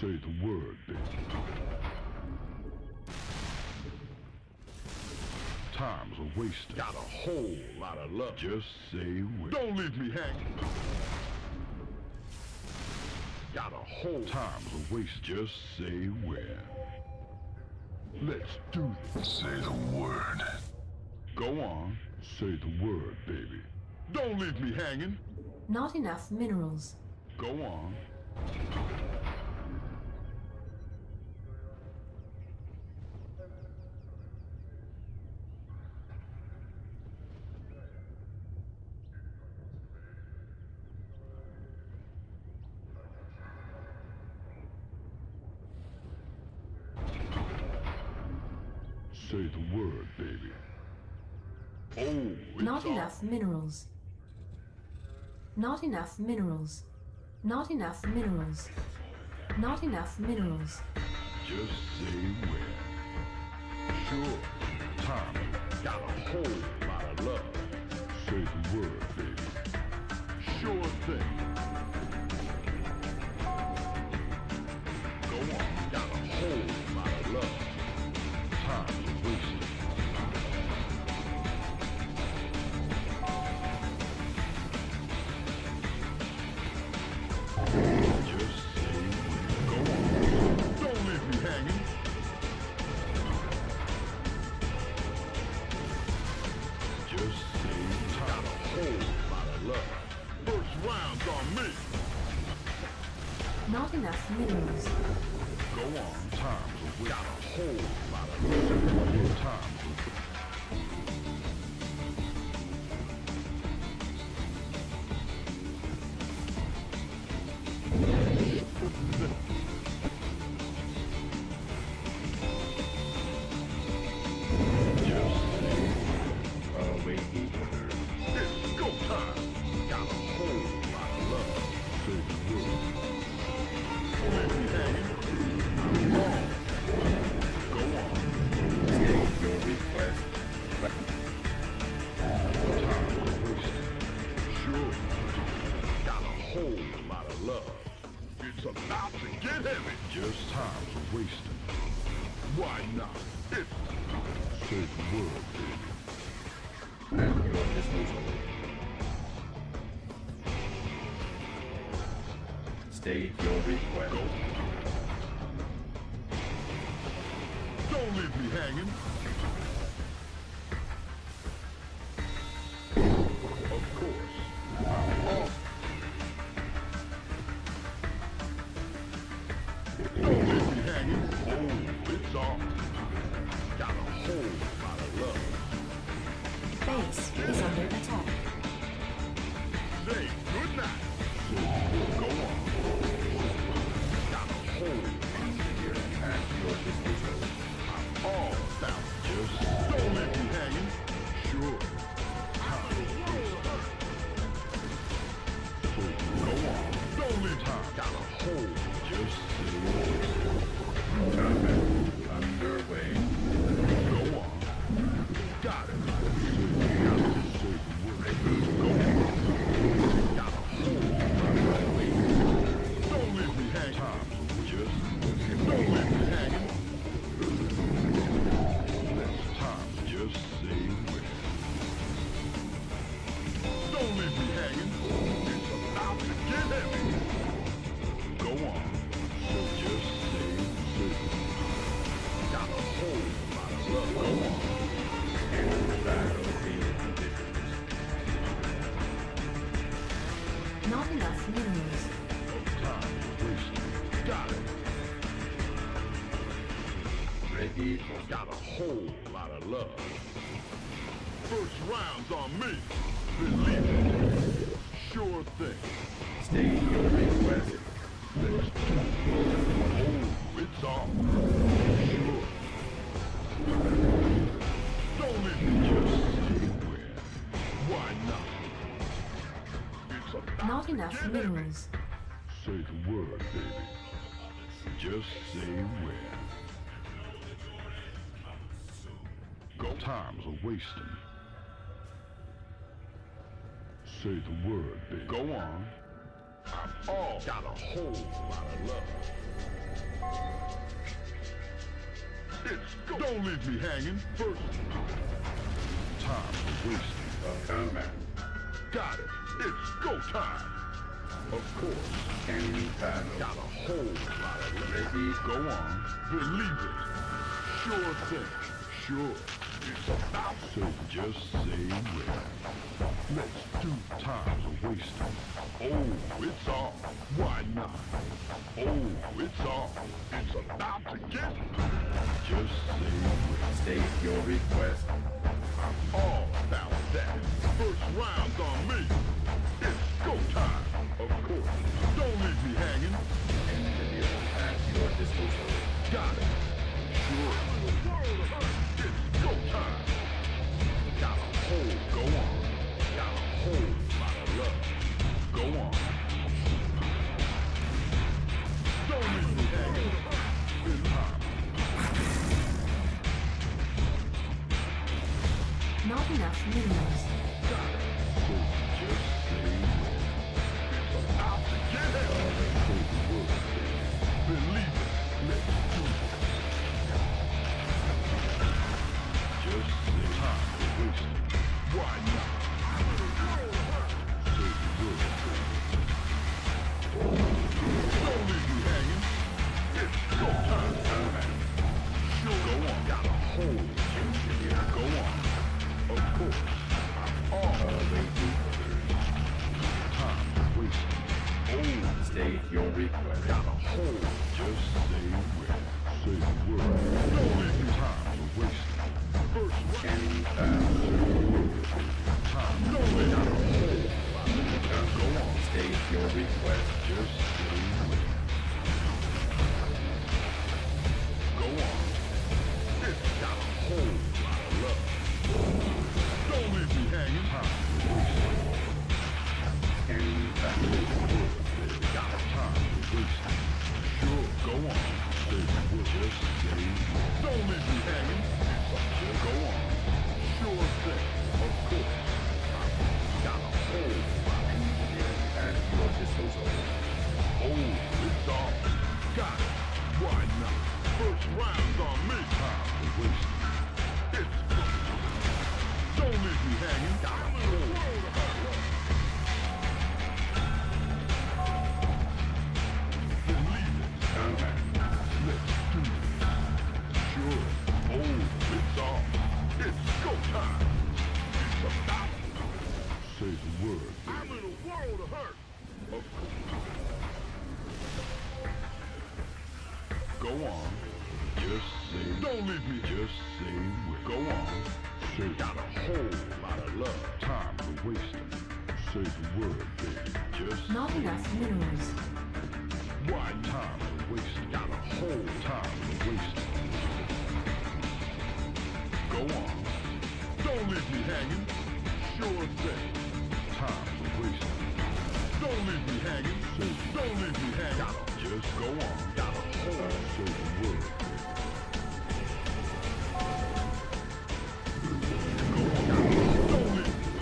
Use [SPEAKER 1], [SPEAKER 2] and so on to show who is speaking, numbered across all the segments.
[SPEAKER 1] Say the word, baby. Time's a waste. Got a whole lot of love. Just say where. Don't leave me hanging. Got a whole time's a waste. Just say where. Let's do this. Say the word. Go on. Say the word, baby. Don't leave me hanging.
[SPEAKER 2] Not enough minerals.
[SPEAKER 1] Go on. Say the word, baby. Oh,
[SPEAKER 2] not enough minerals. Not enough minerals. Not enough minerals. Not enough minerals.
[SPEAKER 1] Just say where. Sure. Time. Got a whole lot of love. Say the word, baby. Sure thing. Go on. Got a whole lot of love. Time's wasted. Just say where. Go on. Don't leave me hanging. Just say time. Got a whole lot of love. First round's on me.
[SPEAKER 2] Not enough minerals.
[SPEAKER 1] Go on. Time's a waste. Got a whole lot of love. Time's a waste.
[SPEAKER 3] State your request.
[SPEAKER 1] Don't leave me hanging. Of course. Oh. Don't leave me hanging. Oh, it's off. Got a whole lot of love.
[SPEAKER 2] Base is under attack.
[SPEAKER 1] Say good night. Go on. I'm all about just don't let me hanging. Sure. Go on. Don't leave time. Got a hole. Just
[SPEAKER 3] underway.
[SPEAKER 1] Go on. Got it. Got a hole. Don't leave me hanging. Just don't leave me hanging. Let's time. Just say where. Don't leave me hanging. It's about to get heavy. Go on. So just say. Got a whole lot of love. Go on.
[SPEAKER 2] Not enough minerals.
[SPEAKER 1] Time wasted. Got it.
[SPEAKER 3] Ready for
[SPEAKER 1] got a whole lot of love. First round's on me. Believe it. Sure thing.
[SPEAKER 3] State your request.
[SPEAKER 1] Let's do it. Oh, it's on. Sure. Don't let me just say where. Why not? It's about
[SPEAKER 2] not enough minerals.
[SPEAKER 1] Say the word, baby. Just say where. Go. Time's a wasting. Say the word, baby. Go on. I've all got a whole lot of love. Don't leave me hanging. First time for wasting.
[SPEAKER 3] Combat.
[SPEAKER 1] Got it. It's go time. Of course.
[SPEAKER 3] Enemy battle.
[SPEAKER 1] Got a whole lot of
[SPEAKER 3] Ready.
[SPEAKER 1] Go on. Believe it. Sure thing. Sure. It's about so just say when. Let's do times of wasting. Oh, it's on. Why not? Oh, it's on. It's about to get. Just say when.
[SPEAKER 3] State your request.
[SPEAKER 1] I'm all about that. First round's on me. It's go time. Of course. Don't leave me hanging.
[SPEAKER 3] Engineer at your disposal.
[SPEAKER 1] Got it. Sure. It's go time. Got a whole go on. Got a whole lot of love. Go on. Don't leave me hanging. It's time.
[SPEAKER 2] Not enough minerals.
[SPEAKER 1] Got it. So just say when. It's about to get it. Say the word. Believe it. Let's do it. Just say time to waste it. Why not? Say the word. Don't leave me hanging. It's go time. Sure. Go on. Got a whole engineer. Go on. Of course. All time to waste it. Oh,
[SPEAKER 3] State your request.
[SPEAKER 1] got a hole. Just say when. Say the word. Don't leave me time to waste it. First round.
[SPEAKER 3] Enemy battle.
[SPEAKER 1] Time. Don't leave me a hole. Go on.
[SPEAKER 3] State your request.
[SPEAKER 1] Just say when. Go on. It's got a whole lot of love. Don't leave me hanging. Time to waste it.
[SPEAKER 3] Enemy battle.
[SPEAKER 1] Got time to waste it. Sure. Go on. Say the word. Just say when. Don't leave me hanging. Just go on. Sure thing. Of course. Got a whole lot.
[SPEAKER 3] Engineer at your disposal.
[SPEAKER 1] Oh, it's on. Got it. Why not? First round's on me. Time to waste it. It's good. Don't leave me hanging. Got a whole Believe it.
[SPEAKER 3] Combat.
[SPEAKER 1] Let's do this. Sure. Oh, it's on. It's go time. It's about. Say the word. I'm in a world of hurt. Of course. Go on. Just say. Don't leave me. Just say when. Go on. Say. Got a whole lot of love. Time to waste it. Say the word, baby. Just.
[SPEAKER 2] Not
[SPEAKER 1] say
[SPEAKER 2] enough minerals.
[SPEAKER 1] why time to waste it? Got a whole time to waste it. Go on. Don't leave me hanging. Sure thing. Time to waste it. Don't leave me hanging. Don't leave me hanging. Just go on. Got a whole say the word. Go on. Don't leave me.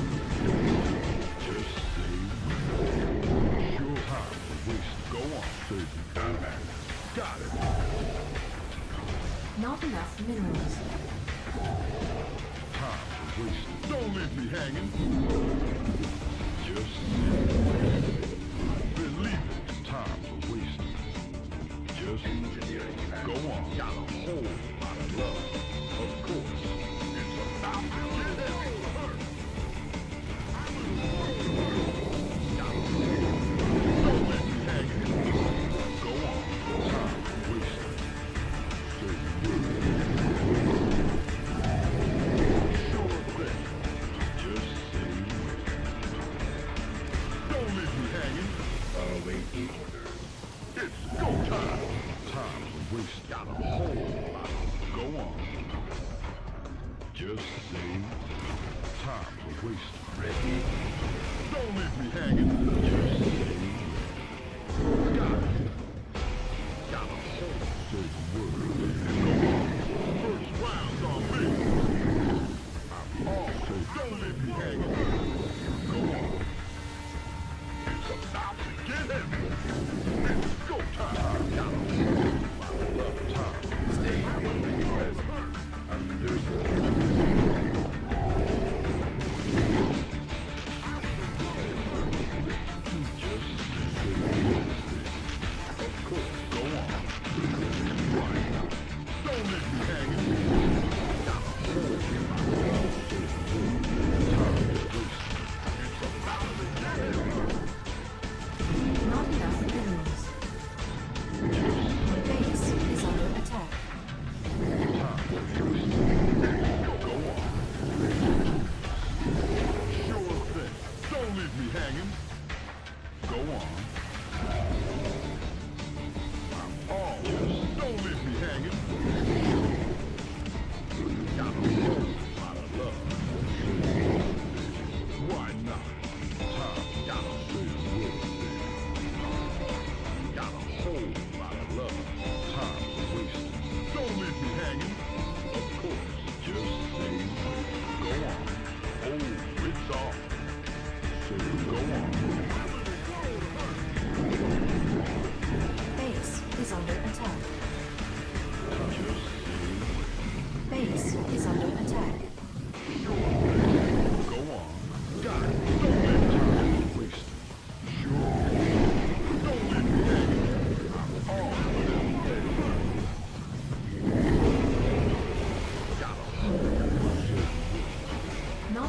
[SPEAKER 1] Just say sure time to waste it. Go on. Say the word. Got it.
[SPEAKER 2] Not enough minerals.
[SPEAKER 1] Time to waste it. Don't leave me hanging. Just believe it. It's time to waste it. Just
[SPEAKER 3] Engineering.
[SPEAKER 1] go on. Got a whole lot of love. Of course. It's about to get heavy. Don't leave me hanging. Go on. Time to waste it. Say the word. Sure thing. Just say when. Don't leave me hanging.
[SPEAKER 3] Awaiting orders.
[SPEAKER 1] It's go time. Time to waste. Got a whole lot. Go on. Just say time to waste.
[SPEAKER 3] Ready.
[SPEAKER 1] Don't leave me hanging. Just say when. Got it. Got a whole. Say the word. Go on. First round's on me. I'm all say. Don't leave me hanging. Go on. It's about to get heavy. It's go time. Got a whole.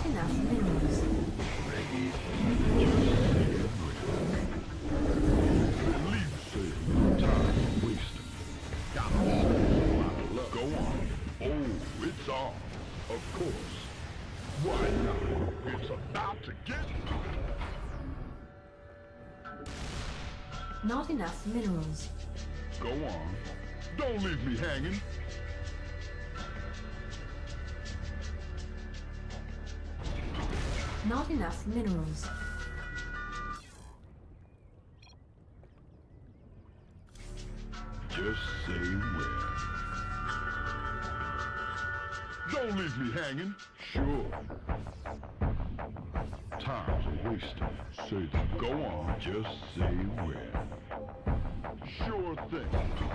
[SPEAKER 2] enough minerals.
[SPEAKER 3] Ready.
[SPEAKER 1] Leave saving time wasting. Got a whole lot of luck. Go on. Oh, it's on. Of course. Why not? It's about to get.
[SPEAKER 2] Not enough minerals.
[SPEAKER 1] Go on. Don't leave me hanging.
[SPEAKER 2] Not enough minerals.
[SPEAKER 1] Just say where. Don't leave me hanging. Sure. Time's a wasting. Say that. Go on. Just say where. Sure thing.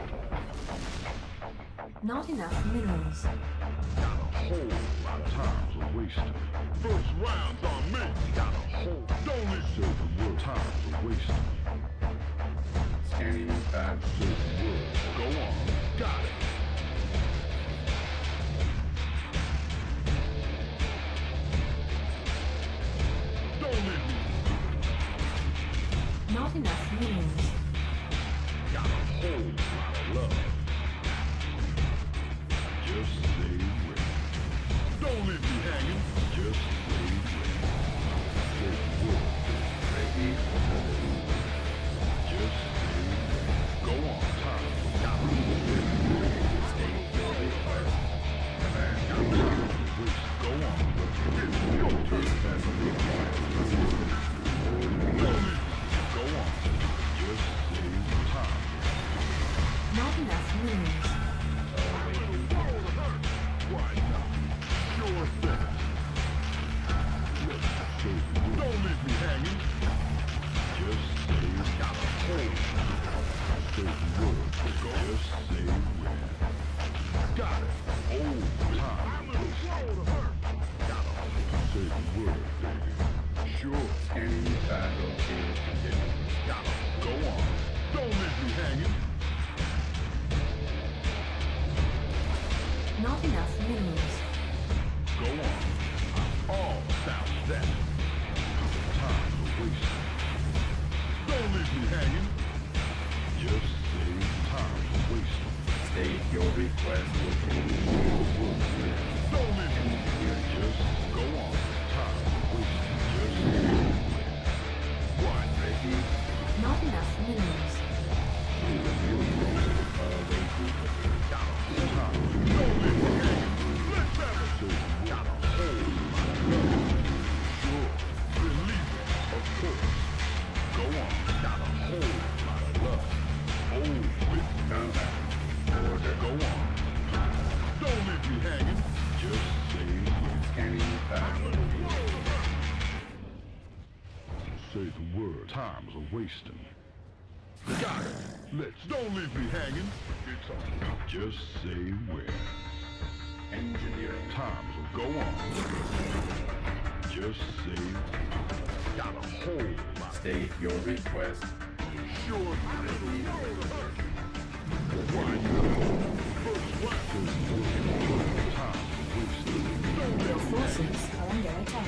[SPEAKER 2] Not enough minerals.
[SPEAKER 1] Got a whole lot of time's a wasting. First round's on me. Got a whole. Don't leave. Say the word. Time's a wasting.
[SPEAKER 3] Scanning back.
[SPEAKER 1] Say the word. Go on. Got it. Don't leave me.
[SPEAKER 2] Not enough minerals.
[SPEAKER 1] Got a whole lot of love. Just say where. Don't leave me hanging. Just say where. Say the word.
[SPEAKER 3] Ready.
[SPEAKER 1] Just say where. Go on. Time. Got a whole.
[SPEAKER 3] Stay your request. Command.
[SPEAKER 1] Got time. Waste. Go on. It's your turn.
[SPEAKER 3] That's required.
[SPEAKER 1] Don't leave me. Go on. Just say time.
[SPEAKER 2] Not enough minerals.
[SPEAKER 1] Why not? Sure thing. Let's say the word. Don't leave me hanging. Just say got a hole. Say the word. Just say where. Got it. Oh, time. I'm in the flow to hurt. Got a hole. Say the word, baby. Sure.
[SPEAKER 3] Scanning battlefield conditions.
[SPEAKER 1] Got it. Go on. Don't leave me hanging.
[SPEAKER 2] Not enough minerals.
[SPEAKER 1] Go on. All about that. Time's a waste. Don't leave me hanging. Just say time's a waste.
[SPEAKER 3] State your request.
[SPEAKER 1] Don't leave me here. Just go on. Time's a waste. Just say why,
[SPEAKER 3] Ready.
[SPEAKER 2] Not enough minerals.
[SPEAKER 1] got a time. Don't leave me hanging. Let's have a say got a whole lot. Sure. Believe it. Of course. Go on. Got a whole lot of love. Oh, with combat. Order. Go on. Don't leave me hanging. Just say
[SPEAKER 3] Scanning battlefield.
[SPEAKER 1] say the word. Time's a wasting. Got it. Let's don't leave me hanging. It's on. Just say where.
[SPEAKER 3] Engineering.
[SPEAKER 1] Time's a go on. Just say got a whole lot.
[SPEAKER 3] State your request.
[SPEAKER 1] Sure. Why? First one. Time's a wasting.
[SPEAKER 2] Your forces are under attack.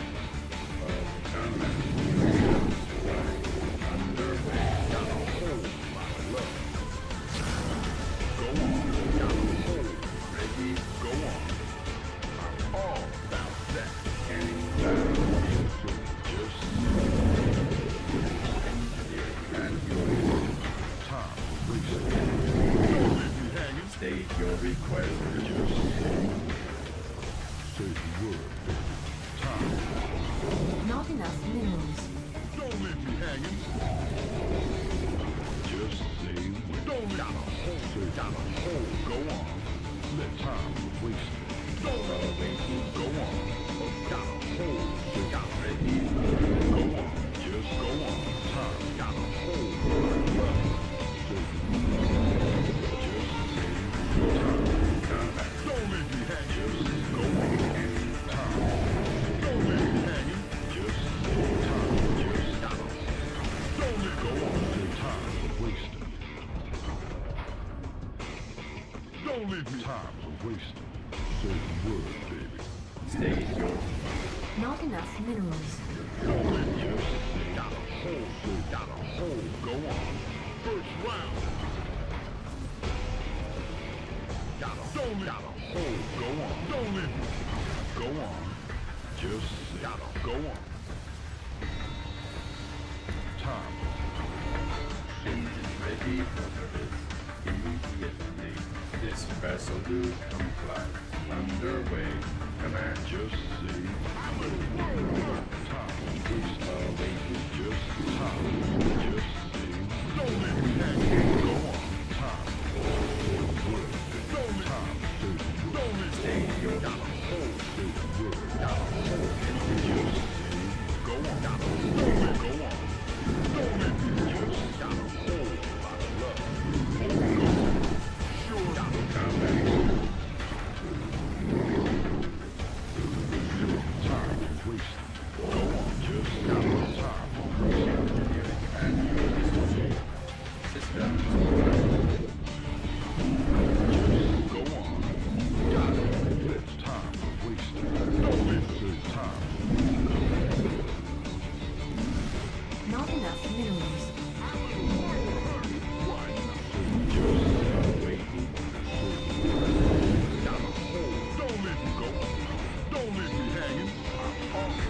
[SPEAKER 3] Underway.
[SPEAKER 1] Got a whole lot of love. Go on. Got a whole.
[SPEAKER 3] Ready.
[SPEAKER 1] Go on. I'm all about that.
[SPEAKER 3] Scanning battlefield.
[SPEAKER 1] Just
[SPEAKER 3] Engineering and your
[SPEAKER 1] time wasted. Don't leave me hanging.
[SPEAKER 3] state your request.
[SPEAKER 1] Just say the word, baby. Time.
[SPEAKER 2] Not enough minerals.
[SPEAKER 1] Don't leave me hanging. Just say when. Don't got a hole. Say got a hole. Go on. Let time waste it. Don't go on. Got a hole. Say got ready. Go on. Just go on. Time got a hole. Say the word. Just say time. Don't leave me hanging. Just go on. Time. Don't leave me hanging. Just say time. Just got a hole. Don't leave. Go on. Say time's wasted. Don't leave me. Time's wasted. Say the word, baby.
[SPEAKER 3] State your
[SPEAKER 2] Not enough minerals.
[SPEAKER 1] Got a hole. Go on. First round. Got a hole. Go on. Don't let me. Go on. Just gotta go on. Time.
[SPEAKER 3] Engine ready for service immediately. This vessel do comply. Underway. Command.
[SPEAKER 1] Just see. Time.
[SPEAKER 3] Awaiting.
[SPEAKER 1] Just time. Just see. Don't let me hang. Go on. Time. Don't let me.
[SPEAKER 3] Stay your
[SPEAKER 1] Got a hole. Got a hole. Just see. Go on. Got a hole. Go on. Don't let me. Just got a hole. Out of love. Go on. Sure. Got a
[SPEAKER 3] combat.
[SPEAKER 1] time wasted. Go on. Just got a time.
[SPEAKER 3] Engineering and systems.
[SPEAKER 1] Go on. Got it. It's time wasted. Don't let it time.
[SPEAKER 2] Not enough minerals.
[SPEAKER 1] Got a hole. Don't let me go. Don't let me hanging. I'm hungry.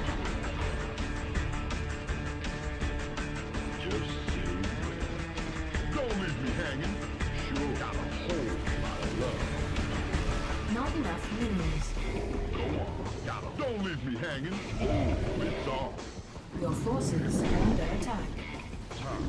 [SPEAKER 1] Just say when. Don't let me hanging. Sure got a hole. My love.
[SPEAKER 2] Not enough minerals.
[SPEAKER 1] Go on. Got a. Don't let me hanging. Oh, it's off.
[SPEAKER 2] Your forces are under attack.
[SPEAKER 1] Time.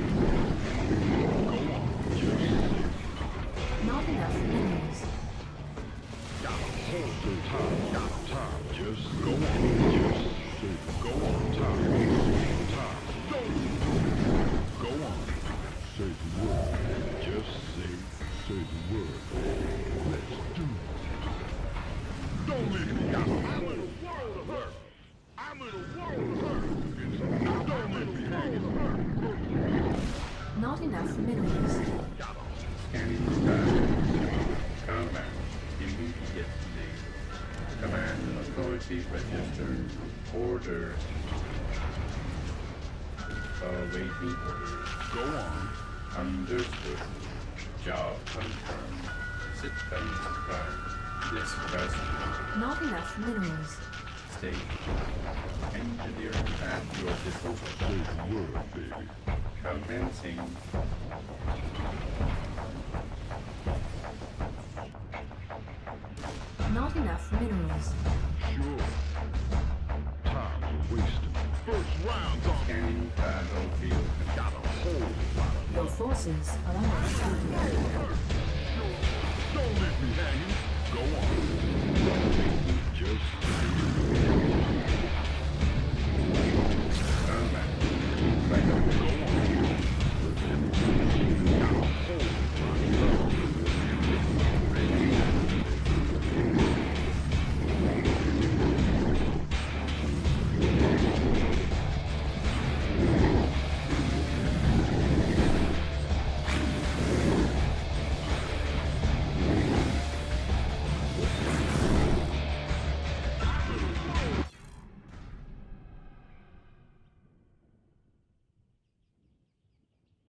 [SPEAKER 1] Go on. Just say.
[SPEAKER 2] Not enough minerals.
[SPEAKER 1] Got a hole. Time. Got a time. Just go on. Just say. Go on. Time. Time. Don't. Go on. Say the word. Just say the word. Let's do it. Don't let me out. I'm in a world of hurt. I'm in a world of hurt. Don't let me hanging.
[SPEAKER 2] Not enough minerals.
[SPEAKER 1] Got a
[SPEAKER 3] Scanning status. Command. Immediately. Command authority registered. Order. Awaiting orders.
[SPEAKER 1] go on.
[SPEAKER 3] Understood. Job confirmed. Systems prime. This vessel.
[SPEAKER 2] Not enough minerals.
[SPEAKER 3] State. Engineer at your disposal.
[SPEAKER 1] Say the word, baby.
[SPEAKER 3] Commencing.
[SPEAKER 2] Not enough minerals.
[SPEAKER 1] Sure. Time's wasted. First round's on.
[SPEAKER 3] Scanning battlefield.
[SPEAKER 1] Got a whole lot of
[SPEAKER 2] Your forces are under attack.
[SPEAKER 1] Don't leave me hanging. Go on. Just